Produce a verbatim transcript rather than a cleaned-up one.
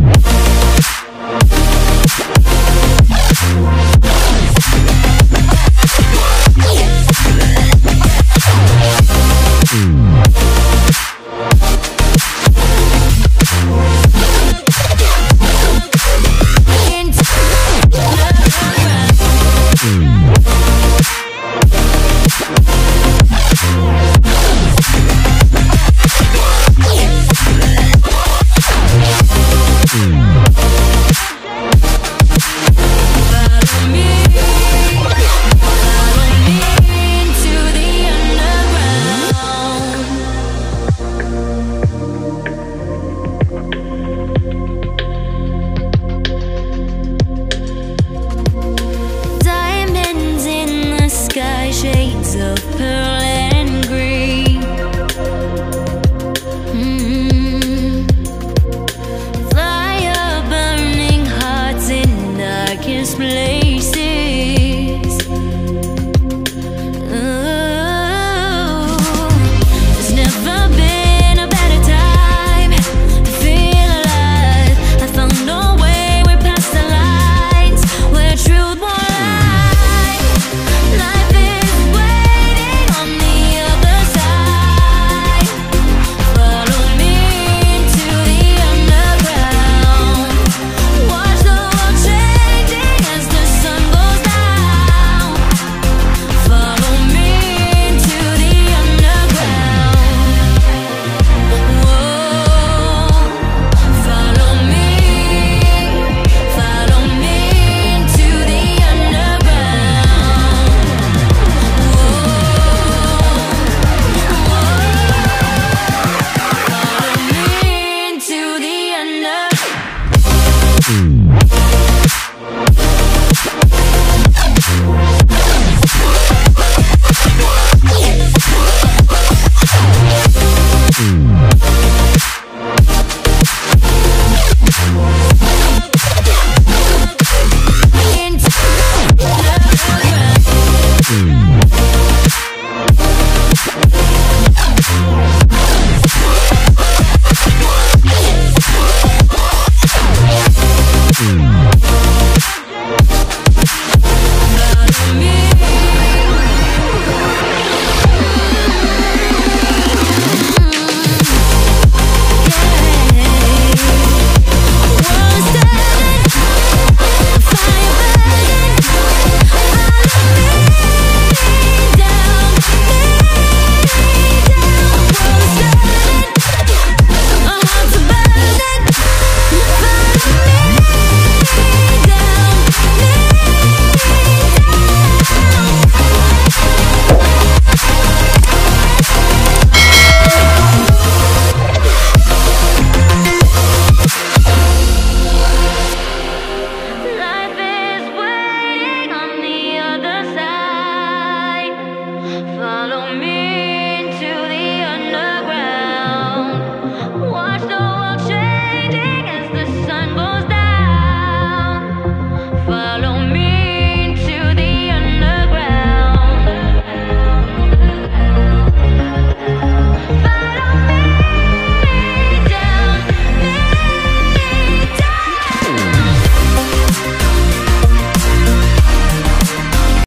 Shades of pearl and green. Mm-hmm. Fire burning hearts in darkest places. Ooh, there's never been a better time to feel alive. I found a way, we're past the lines where truth won't lie. Life is waiting on the other side. Follow me into the underground. Watch the world changing as the sun goes down. Follow me into the underground. Whoa, follow me, follow me into the underground. Follow me into the Life is waiting on the other side. Follow me into the underground. Watch the world changing as the sun goes down. Follow